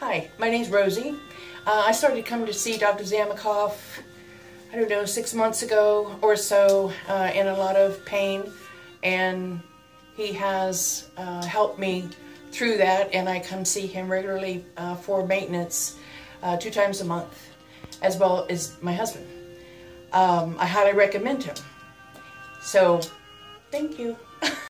Hi, my name's Rosie. I started coming to see Dr. Zamikoff, I don't know, 6 months ago or so, in a lot of pain, and he has helped me through that, and I come see him regularly for maintenance 2 times a month, as well as my husband. I highly recommend him. So, thank you.